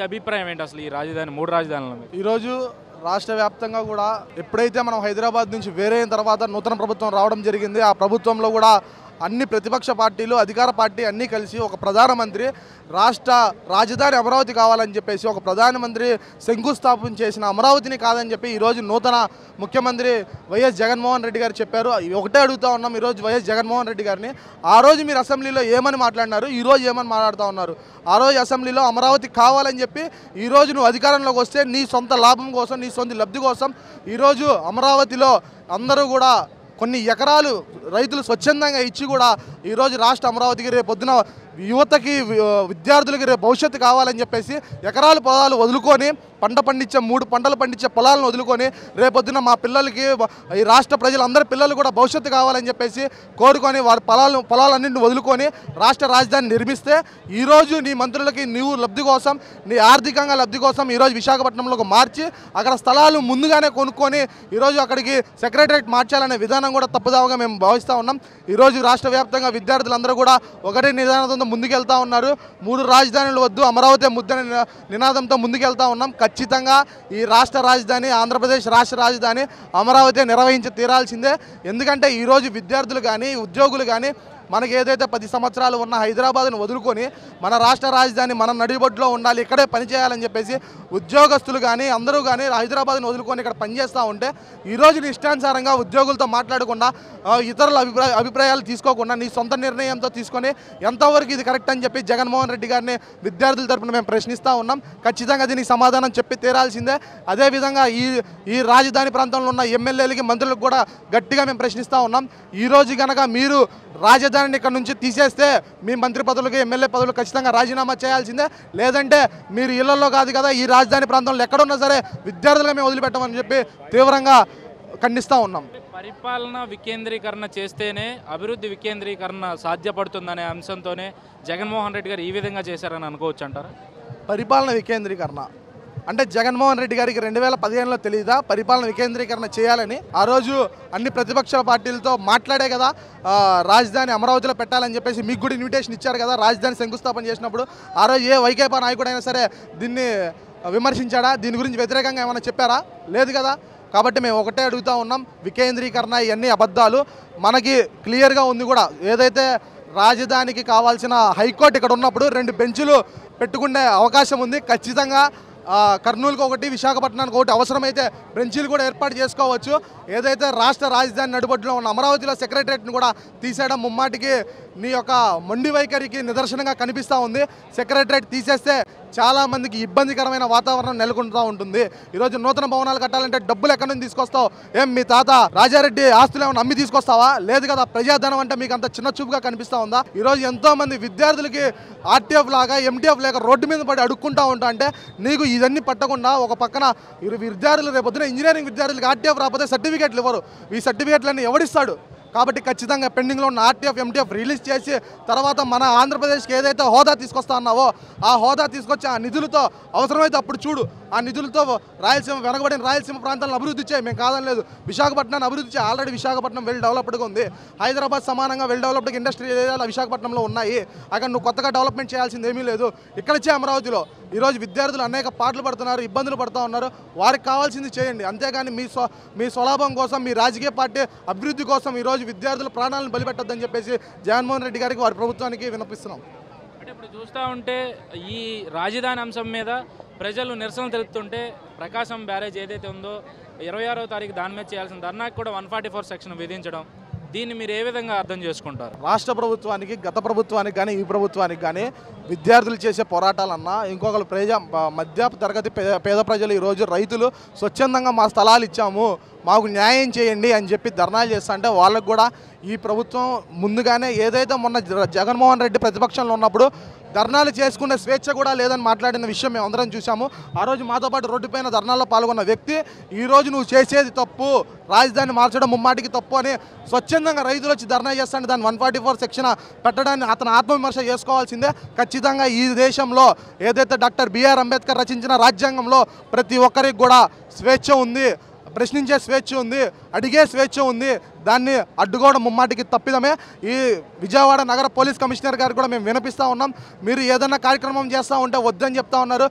అభిప్రాయం ఏంటి అసలు ఈ రాజధాని, మూడు రాజధానుల మీద? ఈరోజు రాష్ట్ర వ్యాప్తంగా కూడా ఎప్పుడైతే మనం హైదరాబాద్ నుంచి వేరే అయిన తర్వాత నూతన ప్రభుత్వం రావడం జరిగింది, ఆ ప్రభుత్వంలో కూడా అన్ని ప్రతిపక్ష పార్టీలు, అధికార పార్టీ అన్నీ కలిసి ఒక ప్రధానమంత్రి రాష్ట్ర రాజధాని అమరావతి కావాలని చెప్పేసి ఒక ప్రధానమంత్రి శంకుస్థాపన చేసిన అమరావతిని కాదని చెప్పి ఈరోజు నూతన ముఖ్యమంత్రి వైఎస్ జగన్మోహన్ రెడ్డి గారు చెప్పారు. ఒకటే అడుగుతూ ఉన్నాం ఈరోజు వైఎస్ జగన్మోహన్ రెడ్డి గారిని, ఆ రోజు మీరు అసెంబ్లీలో ఏమని మాట్లాడినారు, ఈరోజు ఏమని మాట్లాడుతూ ఉన్నారు? ఆ రోజు అసెంబ్లీలో అమరావతి కావాలని చెప్పి ఈరోజు నువ్వు అధికారంలోకి వస్తే నీ సొంత లాభం కోసం, నీ సొంత లబ్ధి కోసం ఈరోజు అమరావతిలో అందరూ కూడా కొన్ని ఎకరాలు రైతులు స్వచ్ఛందంగా ఇచ్చి కూడా ఈరోజు రాష్ట్ర అమరావతికి రేపు పొద్దున యువతకి, విద్యార్థులకి రేపు భవిష్యత్తు కావాలని చెప్పేసి ఎకరాల పొలాలు వదులుకొని పంట పండించే 3 పంటలు పండించే పొలాలను వదులుకొని రేపొద్దున మా పిల్లలకి, ఈ రాష్ట్ర ప్రజలందరి పిల్లలు కూడా భవిష్యత్తు కావాలని చెప్పేసి కోరుకొని వారి పొలాలన్నింటిని వదులుకొని రాష్ట్ర రాజధాని నిర్మిస్తే ఈరోజు నీ మంత్రులకి నీవు లబ్ధి కోసం, నీ ఆర్థికంగా లబ్ధి కోసం ఈరోజు విశాఖపట్నంలోకి మార్చి అక్కడ స్థలాలు ముందుగానే కొనుక్కొని ఈరోజు అక్కడికి సెక్రటరేట్ మార్చాలనే విధానం కూడా తప్పుదావగా మేము భావిస్తూ ఉన్నాం. ఈరోజు రాష్ట్ర వ్యాప్తంగా విద్యార్థులందరూ కూడా ఒకటే నినాదంతో ముందుకెళ్తా ఉన్నారు. 3 రాజధానులు వద్దు, అమరావతి ముద్దని నినాదంతో ముందుకెళ్తా ఉన్నాం. ఖచ్చితంగా ఈ రాష్ట్ర రాజధాని, ఆంధ్రప్రదేశ్ రాష్ట్ర రాజధాని అమరావతి నిర్వహించి తీరాల్సిందే. ఎందుకంటే ఈరోజు విద్యార్థులు కానీ, ఉద్యోగులు కానీ మనకి ఏదైతే 10 సంవత్సరాలు ఉన్న హైదరాబాద్ను వదులుకొని మన రాష్ట్ర రాజధాని మన నడిబొడ్లో ఉండాలి, ఇక్కడే పనిచేయాలని చెప్పేసి ఉద్యోగస్తులు కానీ అందరూ కానీ హైదరాబాద్ను వదులుకొని ఇక్కడ పనిచేస్తూ ఉంటే ఈరోజు నీ ఇష్టానుసారంగా ఉద్యోగులతో మాట్లాడకుండా, ఇతరుల అభిప్రాయాలు తీసుకోకుండా నీ సొంత నిర్ణయంతో తీసుకొని ఎంతవరకు ఇది కరెక్ట్ అని చెప్పి జగన్మోహన్ రెడ్డి గారిని విద్యార్థుల తరఫున మేము ప్రశ్నిస్తూ ఉన్నాం. ఖచ్చితంగా దీనికి సమాధానం చెప్పి తీరాల్సిందే. అదేవిధంగా ఈ రాజధాని ప్రాంతంలో ఉన్న ఎమ్మెల్యేలకి, మంత్రులకు కూడా గట్టిగా మేము ప్రశ్నిస్తూ ఉన్నాం. ఈరోజు కనుక మీరు రాజధానిని ఇక్కడ నుంచి తీసేస్తే మీ మంత్రి పదవులకి, ఎమ్మెల్యే పదవులు ఖచ్చితంగా రాజీనామా చేయాల్సిందే. లేదంటే మీరు ఇళ్లలో కాదు కదా, ఈ రాజధాని ప్రాంతంలో ఎక్కడున్నా సరే విద్యార్థులుగా మేము వదిలిపెట్టమని చెప్పి తీవ్రంగా ఖండిస్తూ ఉన్నాం. పరిపాలన వికేంద్రీకరణ చేస్తేనే అభివృద్ధి వికేంద్రీకరణ సాధ్యపడుతుందనే అంశంతోనే జగన్మోహన్ రెడ్డి గారు ఈ విధంగా చేశారని అనుకోవచ్చు అంటారా? పరిపాలన వికేంద్రీకరణ అంటే జగన్మోహన్ రెడ్డి గారికి 2015లో తెలియదా పరిపాలన వికేంద్రీకరణ చేయాలని? ఆ రోజు అన్ని ప్రతిపక్ష పార్టీలతో మాట్లాడే కదా రాజధాని అమరావతిలో పెట్టాలని చెప్పేసి మీకు కూడా ఇన్విటేషన్ ఇచ్చారు కదా. రాజధాని శంకుస్థాపన చేసినప్పుడు ఆ రోజు ఏ వైకాపా నాయకుడైనా సరే దీన్ని విమర్శించాడా? దీని గురించి వ్యతిరేకంగా ఏమైనా చెప్పారా? లేదు కదా. కాబట్టి మేము ఒకటే అడుగుతూ ఉన్నాం, వికేంద్రీకరణ ఇవన్నీ అబద్ధాలు. మనకి క్లియర్గా ఉంది కూడా, ఏదైతే రాజధానికి కావాల్సిన హైకోర్టు ఇక్కడ ఉన్నప్పుడు 2 బెంచులు పెట్టుకునే అవకాశం ఉంది. ఖచ్చితంగా కర్నూలుకి ఒకటి, విశాఖపట్నానికి ఒకటి అవసరమైతే బెంచీలు కూడా ఏర్పాటు చేసుకోవచ్చు. ఏదైతే రాష్ట్ర రాజధాని నడిబొడ్డులో ఉన్న అమరావతిలో సెక్రటరేట్ని కూడా తీసేయడం ముమ్మాటికి నీ యొక్క మొండి వైఖరికి నిదర్శనంగా కనిపిస్తూ ఉంది. సెక్రటరేట్ తీసేస్తే చాలామందికి ఇబ్బందికరమైన వాతావరణం నెలకొంటూ ఉంటుంది. ఈరోజు నూతన భవనాలు కట్టాలంటే డబ్బులు ఎక్కడి నుంచి తీసుకొస్తావు? ఏం మీ తాత రాజారెడ్డి ఆస్తులు ఏమైనా అమ్మి తీసుకొస్తావా? లేదు కదా. ప్రజాధనం అంటే మీకు అంత చిన్న చూపుగా కనిపిస్తూ ఉందా? ఈరోజు ఎంతోమంది విద్యార్థులకి ఆర్టీఎఫ్ లాగా, ఎంటీఎఫ్ లేక రోడ్డు మీద పడి అడుక్కుంటూ ఉంటా అంటే నీకు ఇవన్నీ పట్టకుండా ఒక పక్కన విద్యార్థులు రేపొద్దున ఇంజనీరింగ్ విద్యార్థులకి ఆర్టీఎఫ్ రాకపోతే సర్టిఫికేట్లు ఇవ్వరు. ఈ సర్టిఫికేట్లన్నీ ఎవడిస్తాడు? కాబట్టి ఖచ్చితంగా పెండింగ్లో ఉన్న ఆర్టీఎఫ్, ఎంటీఎఫ్ రిలీజ్ చేసి తర్వాత మన ఆంధ్రప్రదేశ్కి ఏదైతే హోదా తీసుకొస్తా అన్నావో ఆ హోదా తీసుకొచ్చి ఆ నిధులతో అవసరమైతే అప్పుడు చూడు, ఆ నిధులతో రాయలసీమ, వెనకబడిన రాయలసీమ ప్రాంతాలను అభివృద్ధి చేయి. మేము కాదని లేదు. విశాఖపట్నాన్ని అభివృద్ధి చేయి. ఆల్రెడీ విశాఖపట్నం వెల్ డెవలప్డ్గా ఉంది. హైదరాబాద్ సమానంగా వెల్ డెవలప్డ్ ఇండస్ట్రీ ఏరియాలు విశాఖపట్నంలో ఉన్నాయి. అక్కడ నువ్వు కొత్తగా డెవలప్మెంట్ చేయాల్సింది ఏమీ లేదు. ఇక్కడిచ్చే అమరావతిలో ఈరోజు విద్యార్థులు అనేక పాటలు పడుతున్నారు, ఇబ్బందులు పడుతూ ఉన్నారు. వారికి కావాల్సింది చేయండి. అంతేగాని మీ స్వలాభం కోసం, మీ రాజకీయ పార్టీ అభివృద్ధి కోసం ఈరోజు విద్యార్థుల ప్రాణాలను బలిపెట్టొద్దని చెప్పేసి జగన్మోహన్ రెడ్డి గారికి, వారి ప్రభుత్వానికి విన్నపిస్తున్నాం. అంటే ఇప్పుడు చూస్తూ ఉంటే ఈ రాజధాని అంశం మీద ప్రజలు నిరసన తెలుపుతుంటే ప్రకాశం బ్యారేజ్ ఏదైతే ఉందో 26వ తారీఖు దాని మీద చేయాల్సిన ధర్నాకి కూడా 144 సెక్షన్ విధించడం, దీన్ని మీరు ఏ విధంగా అర్థం చేసుకుంటారు? రాష్ట్ర ప్రభుత్వానికి, గత ప్రభుత్వానికి కానీ ఈ ప్రభుత్వానికి కానీ విద్యార్థులు చేసే పోరాటాలన్నా, ఇంకొకరు మధ్య తరగతి పేద ప్రజలు ఈరోజు రైతులు స్వచ్ఛందంగా మా స్థలాలు ఇచ్చాము, మాకు న్యాయం చేయండి అని చెప్పి ధర్నాలు చేస్తా అంటే వాళ్ళకు కూడా ఈ ప్రభుత్వం ముందుగానే ఏదైతే మొన్న జగన్మోహన్ రెడ్డి ప్రతిపక్షంలో ఉన్నప్పుడు ధర్నాలు చేసుకునే స్వేచ్ఛ కూడా లేదని మాట్లాడిన విషయం మేము అందరం చూసాము. ఆ రోజు మాతో పాటు రోడ్డుపైన ధర్నాల్లో పాల్గొన్న వ్యక్తి ఈరోజు నువ్వు చేసేది తప్పు, రాజధాని మార్చడం ముమ్మాటికి తప్పు అని స్వచ్ఛందంగా రైతులు వచ్చి ధర్నా చేస్తాంటే దాన్ని 144 సెక్షన్ పెట్టడాన్ని అతను ఆత్మవిమర్శ చేసుకోవాల్సిందే. ఖచ్చితంగా ఈ దేశంలో ఏదైతే డాక్టర్ బిఆర్ అంబేద్కర్ రచించిన రాజ్యాంగంలో ప్రతి ఒక్కరికి కూడా స్వేచ్ఛ ఉంది, ప్రశ్నించే స్వేచ్ఛ ఉంది, అడిగే స్వేచ్ఛ ఉంది. దాన్ని అడ్డుకోవడం ముమ్మాటికి తప్పిదమే. ఈ విజయవాడ నగర పోలీస్ కమిషనర్ గారు కూడా మేము వినిపిస్తూ ఉన్నాం. మీరు ఏదైనా కార్యక్రమం చేస్తూ ఉంటే వద్దని చెప్తా ఉన్నారు.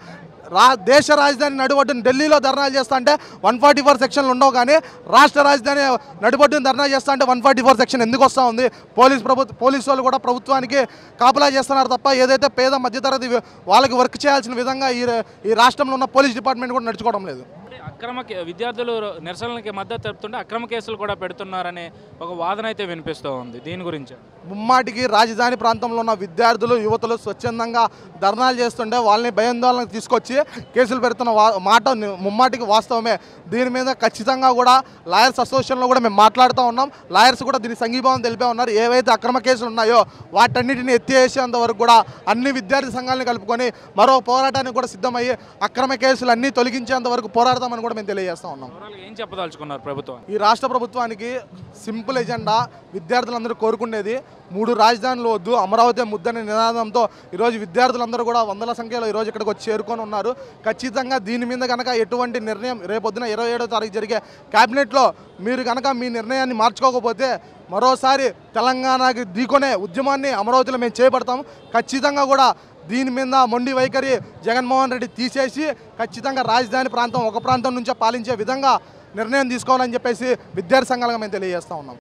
దేశ రాజధాని నడిబొడ్డున ఢిల్లీలో ధర్నాలు చేస్తా అంటే 144 సెక్షన్లు ఉండవు, కానీ రాష్ట్ర రాజధాని నడిబొడ్డున ధర్నా చేస్తా అంటే 144 సెక్షన్ ఎందుకు వస్తూ ఉంది? పోలీసు వాళ్ళు కూడా ప్రభుత్వానికి కాపలా చేస్తున్నారు తప్ప ఏదైతే పేద మధ్యతరగతి వాళ్ళకి వర్క్ చేయాల్సిన విధంగా ఈ రాష్ట్రంలో ఉన్న పోలీస్ డిపార్ట్మెంట్ కూడా నడుచుకోవడం లేదు. అక్రమ విద్యార్థులు నిరసనలకి మద్దతు తెలుపుతుంటే అక్రమ కేసులు కూడా పెడుతున్నారనే ఒక వాదన అయితే వినిపిస్తూ ఉంది. దీని గురించి ముమ్మాటికి రాజధాని ప్రాంతంలో ఉన్న విద్యార్థులు యువతులు స్వచ్ఛందంగా ధర్నాలు చేస్తుంటే వాళ్ళని భయాందోళనకు తీసుకొచ్చి కేసులు పెడుతున్న మాట ముమ్మాటికి వాస్తవమే. దీని మీద ఖచ్చితంగా కూడా లాయర్స్ అసోసియేషన్లో కూడా మేము మాట్లాడుతూ ఉన్నాం. లాయర్స్ కూడా దీనికి సంఘీభావం తెలిపే ఉన్నారు. ఏవైతే అక్రమ కేసులు ఉన్నాయో వాటన్నిటిని ఎత్తివేసేంత వరకు కూడా అన్ని విద్యార్థి సంఘాలను కలుపుకొని మరో పోరాటానికి కూడా సిద్ధమయ్యి అక్రమ కేసులు అన్నీ తొలగించేంత వరకు పోరాడతామని కూడా మేము తెలియజేస్తూ ఉన్నాం. ఏం చెప్పదలుచుకున్నారు ప్రభుత్వం? ఈ రాష్ట్ర ప్రభుత్వానికి సింపుల్ ఎజెండా విద్యార్థులందరూ కోరుకునేది 3 రాజధానులు వద్దు, అమరావతి ముద్దనే నినాదంతో ఈరోజు విద్యార్థులందరూ కూడా వందల సంఖ్యలో ఈరోజు ఇక్కడికి వచ్చి చేరుకొని ఉన్నారు. ఖచ్చితంగా దీని మీద కనుక ఎటువంటి నిర్ణయం రేపొద్దున 27వ తారీఖు జరిగే క్యాబినెట్లో మీరు కనుక మీ నిర్ణయాన్ని మార్చుకోకపోతే మరోసారి తెలంగాణకి ఢీకొనే ఉద్యమాన్ని అమరావతిలో మేము చేపడతాం. ఖచ్చితంగా కూడా దీని మీద మొండి వైఖరి జగన్మోహన్ రెడ్డి తీసేసి ఖచ్చితంగా రాజధాని ప్రాంతం ఒక ప్రాంతం నుంచే పాలించే విధంగా నిర్ణయం తీసుకోవాలని చెప్పేసి విద్యార్థి సంఘాలుగా మేము తెలియజేస్తూ ఉన్నాం.